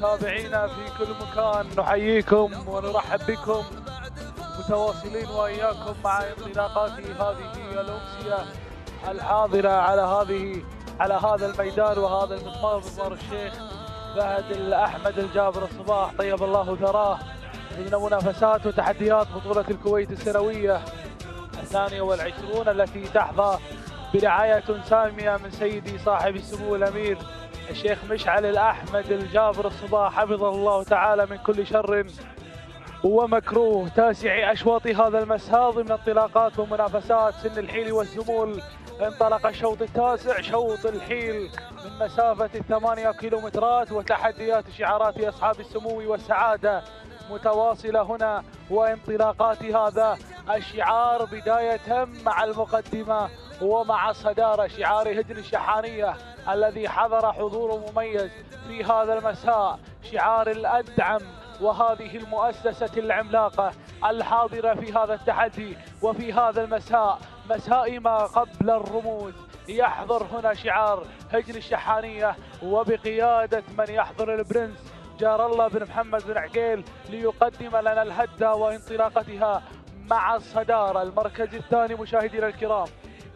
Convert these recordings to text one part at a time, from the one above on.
متابعينا في كل مكان نحييكم ونرحب بكم متواصلين وإياكم مع انطلاقات هذه الأمسية الحاضرة على هذا الميدان وهذا المضمار، مضمار الشيخ فهد الأحمد الجابر الصباح طيب الله ثراه، ضمن منافسات وتحديات بطولة الكويت السنوية 22 التي تحظى برعاية سامية من سيدي صاحب السمو الأمير الشيخ مشعل الأحمد الجابر الصباح حفظه الله تعالى من كل شر ومكروه. تاسع أشواط هذا المساء ضمن انطلاقات ومنافسات سن الحيل والزمول. انطلق الشوط التاسع، شوط الحيل من مسافة 8 كيلومترات، وتحديات شعارات أصحاب السمو والسعادة متواصلة هنا، وانطلاقات هذا الشعار بداية مع المقدمة ومع الصدارة شعار هجن الشحانية الذي حضر حضور مميز في هذا المساء، شعار الأدعم وهذه المؤسسة العملاقة الحاضرة في هذا التحدي وفي هذا المساء، مساء ما قبل الرموز. يحضر هنا شعار هجن الشحانية وبقيادة من يحضر البرنس جار الله بن محمد بن عقيل ليقدم لنا الهدة وانطلاقتها مع الصدارة. المركز الثاني مشاهدينا الكرام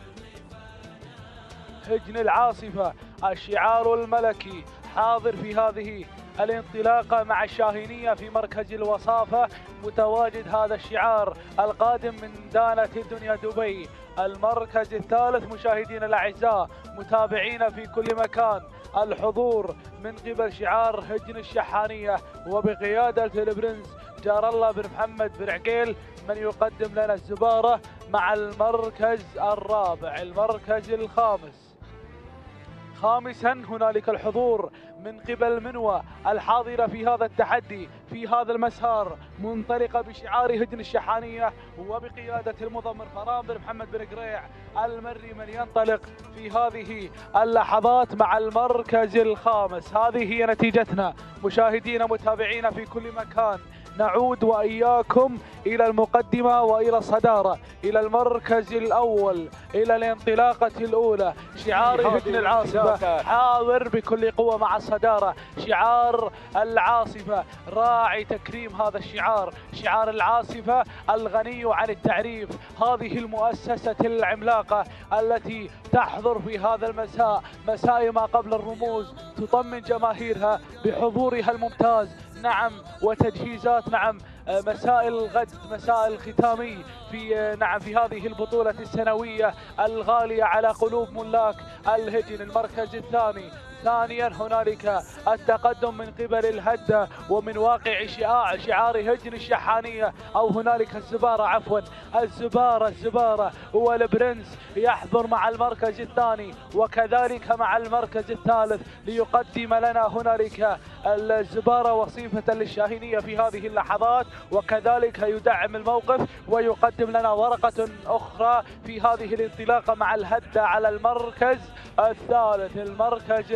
هجن العاصفة الشعار الملكي حاضر في هذه الانطلاقة مع الشاهينية في مركز الوصافة. متواجد هذا الشعار القادم من دانة الدنيا دبي. المركز الثالث مشاهدينا الأعزاء متابعينا في كل مكان، الحضور من قبل شعار هجن الشحانية وبقيادة البرنس جار الله بن محمد بن عقيل من يقدم لنا الزبارة مع المركز الرابع. المركز الخامس خامسا هنالك الحضور من قبل منوى الحاضرة في هذا التحدي في هذا المسار، منطلقة بشعار هجن الشحانية وبقيادة المضمر فرام بن محمد بن قريع المري من ينطلق في هذه اللحظات مع المركز الخامس. هذه هي نتيجتنا مشاهدينا متابعينا في كل مكان. نعود وإياكم إلى المقدمة وإلى الصدارة، إلى المركز الأول، إلى الانطلاقة الأولى. شعار هجن العاصفة حاضر بكل قوة مع الصدارة، شعار العاصفة راعي تكريم هذا الشعار، شعار العاصفة الغني عن التعريف. هذه المؤسسة العملاقة التي تحضر في هذا المساء، مساء ما قبل الرموز، تطمن جماهيرها بحضورها الممتاز، نعم، وتجهيزات، نعم، مساء الغد، مساء الختامي في في هذه البطولة السنوية الغالية على قلوب ملاك الهجن. المركز الثاني ثانيا هنالك التقدم من قبل الهدة ومن واقع شعار هجن الشحانية، أو هنالك الزبارة، عفوا الزبارة والبرنس يحضر مع المركز الثاني وكذلك مع المركز الثالث ليقدم لنا هنالك الزبارة وصيفة للشاهينية في هذه اللحظات، وكذلك يدعم الموقف ويقدم لنا ورقة أخرى في هذه الانطلاقة مع الهدة على المركز الثالث. المركز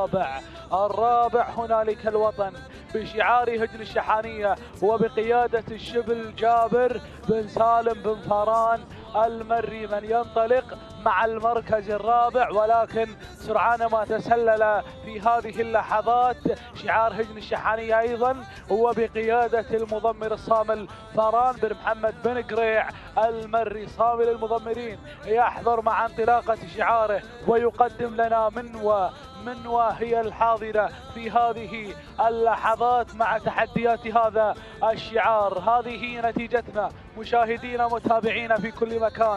الرابع هنالك الوطن بشعار هجن الشحانية وبقيادة الشبل جابر بن سالم بن فاران المري من ينطلق مع المركز الرابع، ولكن سرعان ما تسلل في هذه اللحظات شعار هجن الشحانية أيضا وبقيادة المضمر الصامل فاران بن محمد بن قريع المري صامل المضمرين يحضر مع انطلاقة شعاره ويقدم لنا منوى هي الحاضرة في هذه اللحظات مع تحديات هذا الشعار. هذه هي نتيجتنا مشاهدينا متابعينا في كل مكان.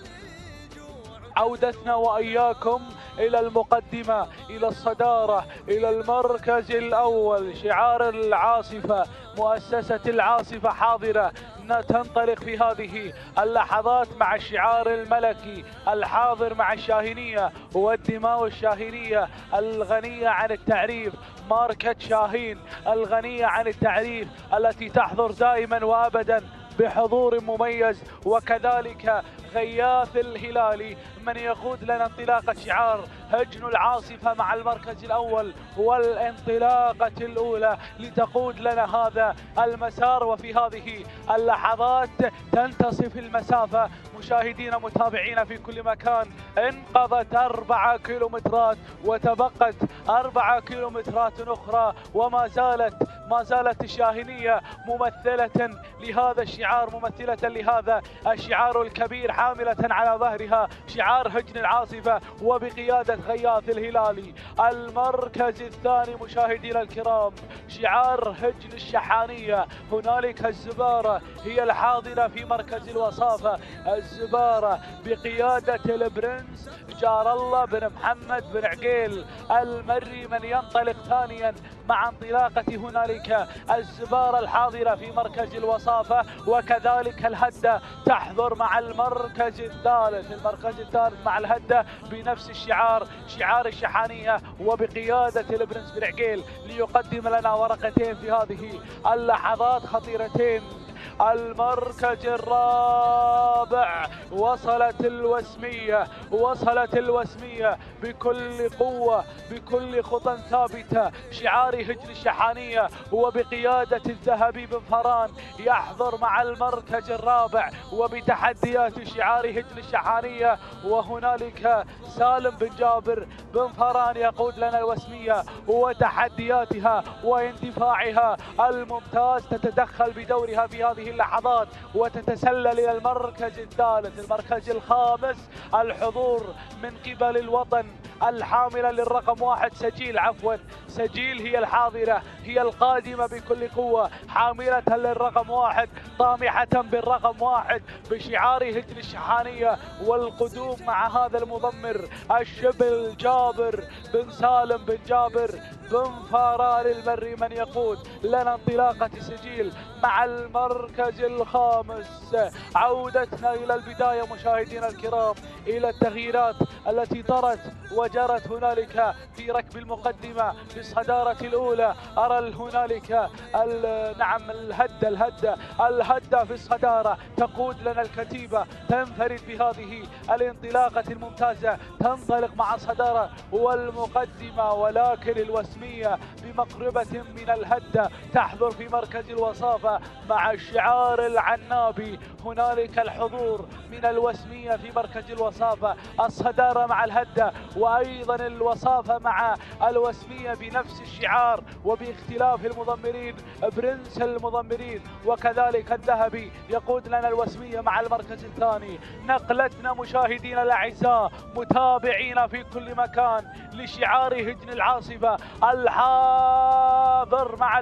عودتنا وإياكم إلى المقدمة، إلى الصدارة، إلى المركز الأول. شعار العاصفة، مؤسسة العاصفة حاضرة تنطلق في هذه اللحظات مع الشعار الملكي الحاضر مع الشاهينية والدماء الشاهينية الغنية عن التعريف، ماركة شاهين الغنية عن التعريف التي تحضر دائما وأبدا بحضور مميز، وكذلك غياث الهلالي من يقود لنا انطلاقة شعار هجن العاصفة مع المركز الأول والانطلاقة الأولى لتقود لنا هذا المسار. وفي هذه اللحظات تنتصف المسافة مشاهدينا متابعينا في كل مكان، انقضت 4 كيلومترات وتبقت 4 كيلومترات أخرى، وما زالت الشاهينية ممثلة لهذا الشعار، ممثلة لهذا الشعار الكبير، حاملة على ظهرها شعار هجن العاصفة وبقيادة غياث الهلالي. المركز الثاني مشاهدينا الكرام شعار هجن الشحانية، هنالك الزبارة هي الحاضرة في مركز الوصافة، الزبارة بقيادة البرنس جار الله بن محمد بن عقيل المري من ينطلق ثانيا مع انطلاقة هنالك الزبارة الحاضرة في مركز الوصافة، وكذلك الهدة تحضر مع المركز الثالث مع الهدة بنفس الشعار، شعار الشحانية وبقيادة البرنس بن عقيل، ليقدم لنا ورقتين في هذه اللحظات خطيرتين. المركز الرابع وصلت الوسمية بكل قوة بكل خطى ثابتة، شعار هجن الشحانية وبقيادة الذهبي بن فران يحضر مع المركز الرابع وبتحديات شعار هجن الشحانية. وهنالك سالم بن جابر بن فران يقود لنا الوسمية وتحدياتها واندفاعها الممتاز، تتدخل بدورها في هذه اللحظات وتتسلل إلى المركز الثالث. المركز الخامس الحضور من قبل الوطن الحاملة للرقم 1 سجيل هي الحاضرة، هي القادمة بكل قوة، حاملة للرقم 1 طامحة بالرقم 1 بشعار هجن الشحانية، والقدوم مع هذا المضمر الشبل جابر بن سالم بن جابر بن فاران المري من يقود لنا انطلاقة سجيل مع المركز الخامس. عودتنا إلى البداية مشاهدينا الكرام، إلى التغييرات التي وجرت هنالك في ركب المقدمة بالصدارة الأولى. أرى هنالك الهدة في الصدارة تقود لنا الكتيبة، تنفرد بهذه الانطلاقة الممتازة، تنطلق مع الصدارة والمقدمة، ولكن الوسمية بمقربة من الهدة تحضر في مركز الوصافة مع الشعار العنابي. هنالك الحضور من الوسمية في مركز الوصافة، الصدارة مع الهدة، وأيضا الوصافة مع الوسمية بنفس الشعار وباختلاف المضمرين، برنس المضمرين وكذلك الذهبي يقود لنا الوسمية مع المركز الثاني. نقلتنا مشاهدينا الأعزاء متابعينا في كل مكان لشعار هجن العاصفة الحاضر مع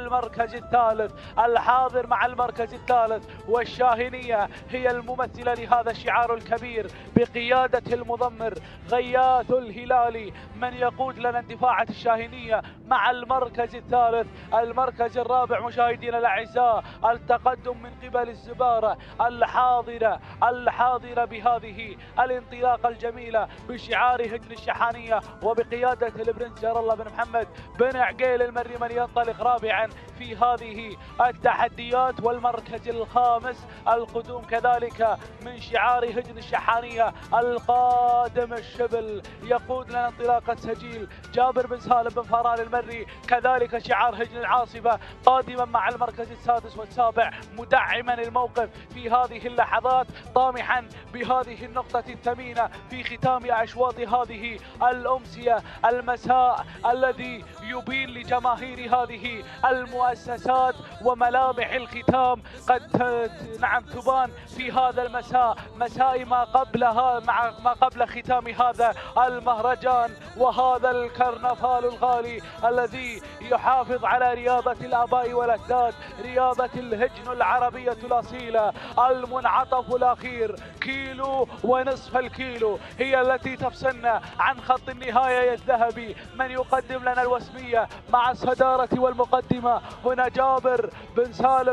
المركز الثالث، والشاهينية هي الممثلة لهذا الشعار الكبير بقيادة المضمر غياث الهلالي من يقود لنا اندفاعة الشاهينية مع المركز الثالث. المركز الرابع مشاهدينا الأعزاء التقدم من قبل الزبارة الحاضرة بهذه الانطلاقة الجميلة بشعار هجن الشحانية وبقيادة البرنس جار الله بن محمد بن عقيل المري من ينطلق رابعا في هذه التحديات. والمركز الخامس القدوم كذلك من شعار هجن الشحانية القادم الشبل يقود لنا انطلاقة سجيل جابر بن سالم بن فران المري، كذلك شعار هجن العاصفة قادما مع المركز السادس والسابع مدعما الموقف في هذه اللحظات، طامحا بهذه النقطة الثمينة في ختام أشواط هذه الأمسية، المساء الذي يبين لجماهير هذه المؤسسات وملامح الختام قد تبان في هذا المساء، مساء ما قبل ختام هذا المهرجان وهذا الكرنفال الغالي الذي يحافظ على رياضة الآباء والأجداد، رياضة الهجن العربية الأصيلة. المنعطف الأخير كيلو ونصف الكيلو هي التي تفصلنا عن خط النهاية الذهبي من يقدم لنا الوسمية مع الصدارة والمقدمة. هنا سالم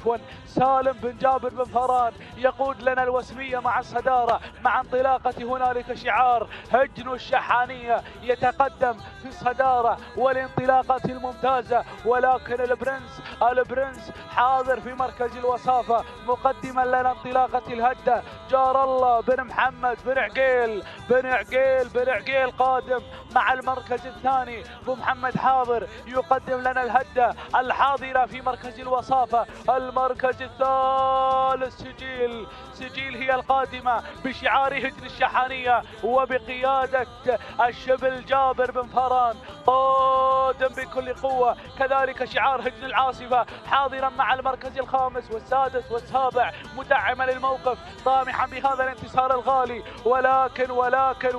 بن جابر بن فران يقود لنا الوسمية مع الصدارة مع انطلاقة هنالك كذلك شعار هجن الشحانية يتقدم في الصدارة والانطلاقة الممتازة، ولكن البرنس حاضر في مركز الوصافة مقدما لنا انطلاقة الهدة. جار الله بن محمد بن عقيل قادم مع المركز الثاني. ابو محمد حاضر يقدم لنا الهدة الحاضرة في مركز الوصافة. المركز الثالث سجيل هي القادمة بشعار هجن الشحانية وبقيادة الشبل جابر بن فران قادم بكل قوة. كذلك شعار هجن العاصفة حاضرا مع المركز الخامس والسادس والسابع مدعما للموقف طامحا بهذا الانتصار الغالي. ولكن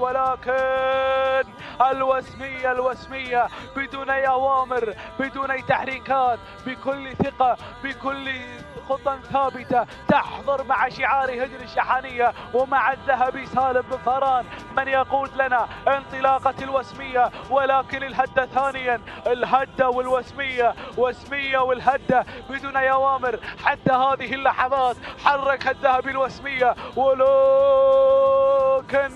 الوسمية بدون أوامر بدون تحريكات بكل ثقة بكل خطى ثابتة تحضر مع شعار هجن الشحانية ومع الذهبي سالم بن فران من يقود لنا انطلاقة الوسمية. ولكن الهدة ثانيا، الهدة وسمية والهدة بدون أوامر. حتى هذه اللحظات حرك الذهبي الوسمية، ولكن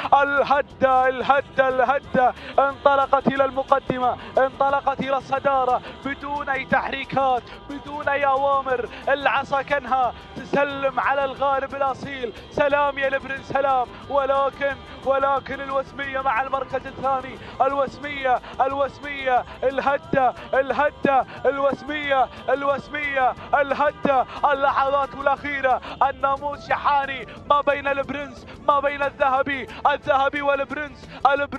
الهدة انطلقت إلى المقدمة، انطلقت إلى الصدارة بدون أي تحريكات بدون أي أوامر. العصا كانها تسلم على الغالب الأصيل. سلام يا لبرن سلام. ولكن الوسمية مع المركز الثاني. الوسمية الهدة الهدة. اللحظات الأخيرة الناموس شحاني ما بين البرنس ما بين الذهبي والبرنس.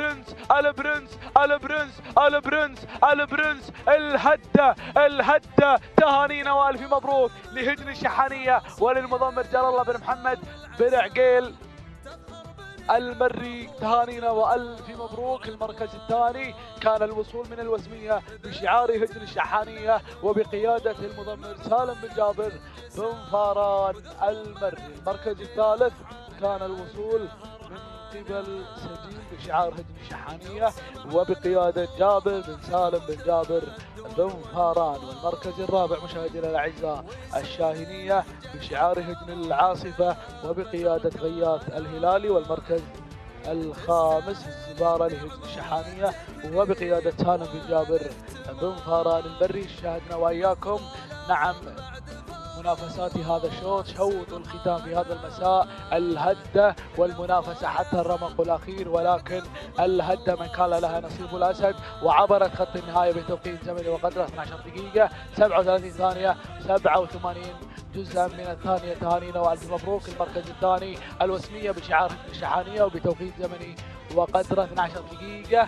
البرنس الهدة. تهانينا والف مبروك لهجن الشحانية وللمضمر جلال الله بن محمد بن عقيل المري. تهانينا والف مبروك. المركز الثاني كان الوصول من الوسمية بشعار هجن الشحانية وبقيادة المضمر سالم بن جابر بن فاران المري. المركز الثالث كان الوصول من قبل سجيل بشعار هجن الشحانية وبقيادة جابر بن سالم بن جابر بن فاران. والمركز الرابع مشاهدينا الأعزاء الشاهينية بشعار هجن العاصفة وبقيادة غياث الهلالي. والمركز الخامس الزبارة لهجن الشحانية وبقيادة سالم بن جابر بن فاران المري. شاهدنا وإياكم نعم منافسات هذا الشوط، شوط الختام في هذا المساء، الهدة والمنافسة حتى الرمق الأخير. ولكن الهدة من كان لها نصيب الأسد وعبرت خط النهاية بتوقيت زمني وقدره 12 دقيقة 37 ثانية 87 جزءا من الثانية. تهانينا والف مبروك. المركز الثاني الوسمية بشعار الشحانية وبتوقيت زمني وقدره 12 دقيقة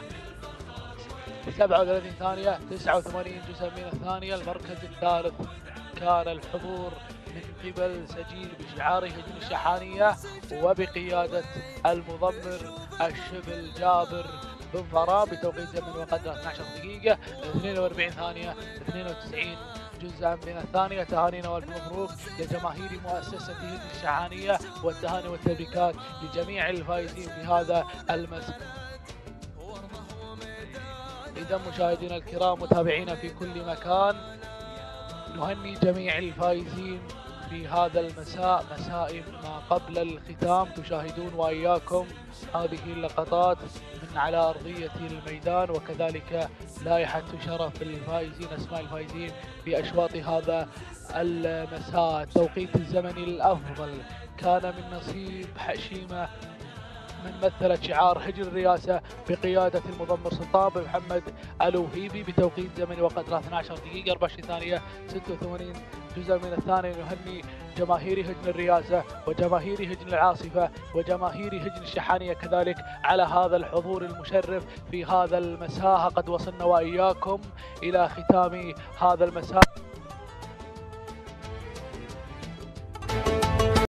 37 ثانية 89 جزءا من الثانية. المركز الثالث كان الحضور من قبل سجيل بشعار هجن الشحانية وبقيادة المضمر الشبل جابر بن فران بتوقيت زمن وقدره 12 دقيقة 42 ثانية 92 جزءا من الثانية. تهانينا والف مبروك لجماهير مؤسسة هجن الشحانية والتهاني والتبريكات لجميع الفائزين في هذا المساء. إذا مشاهدينا الكرام متابعينا في كل مكان نهني جميع الفائزين في هذا المساء، مساء ما قبل الختام. تشاهدون وإياكم هذه اللقطات من على أرضية الميدان وكذلك لائحة شرف الفائزين، أسماء الفائزين بأشواط هذا المساء. التوقيت الزمني الأفضل كان من نصيب حشيمة من مثلت شعار هجن الرئاسة بقيادة المضمر سلطان بن محمد الوهيبي بتوقيت زمني وقدره 12 دقيقة 24 ثانية 86 جزء من الثانية. نهني جماهير هجن الرئاسة وجماهير هجن العاصفة وجماهير هجن الشحانية كذلك على هذا الحضور المشرف في هذا المساء. قد وصلنا وإياكم إلى ختام هذا المساء.